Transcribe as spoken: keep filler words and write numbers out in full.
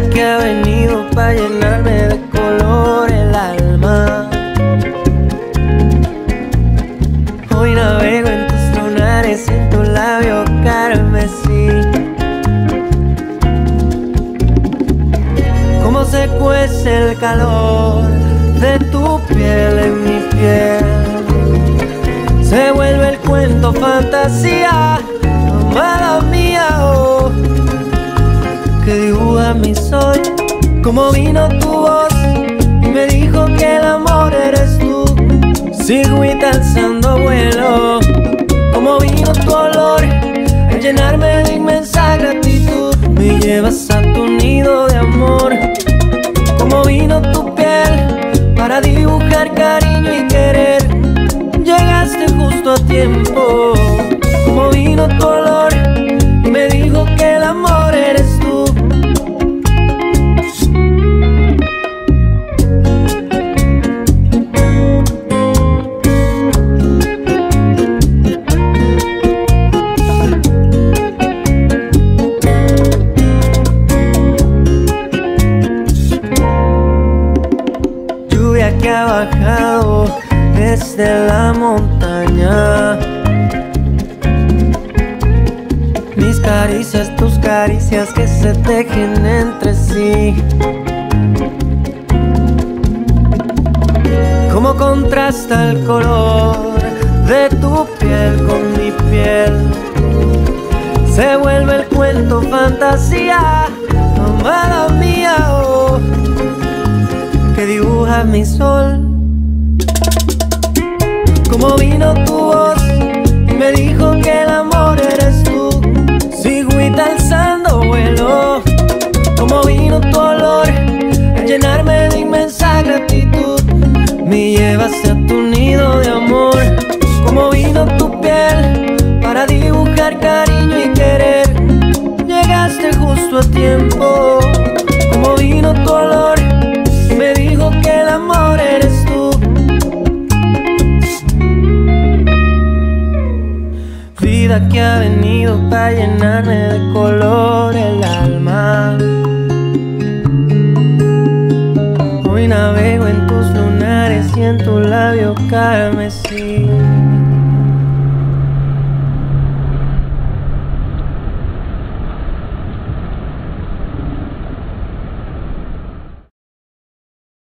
que ha venido para llenarme de color el alma. Hoy navego en tus lunares, en tu labio carmesí. Cómo se cuece el calor de tu piel en mi piel. Se vuelve el cuento fantasía, amada mía, oh, que dibuja mi sol. Como vino tu voz y me dijo que el amor eres tú. Sigo y alzando vuelo. Como vino tu olor a llenarme de inmensa gratitud. Me llevas a tu nido de amor. Como vino tu piel para dibujar cariño y querer. Llegaste justo a tiempo. Como vino tu olor y me dijo que el amor eres tú. Lluvia que ha bajado desde la montaña. Mis caricias, tus caricias que se tejen entre sí. Cómo contrasta el color de tu piel con mi piel. Se vuelve el cuento fantasía, amada mía, oh, que dibuja mi sol. Como vino tu voz y me dijo que el amor eres tú. Sigo y alzando vuelo. Como vino tu olor a llenarme de inmensa gratitud. Me llevaste a tu nido de amor. Como vino tu piel para dibujar cariño y querer. Llegaste justo a tiempo. Como vino tu olor y me dijo que el amor eres tú. Vida que ha venido para llenarme de color el alma. Hoy navego en tus lunares y en tu labio carmesí.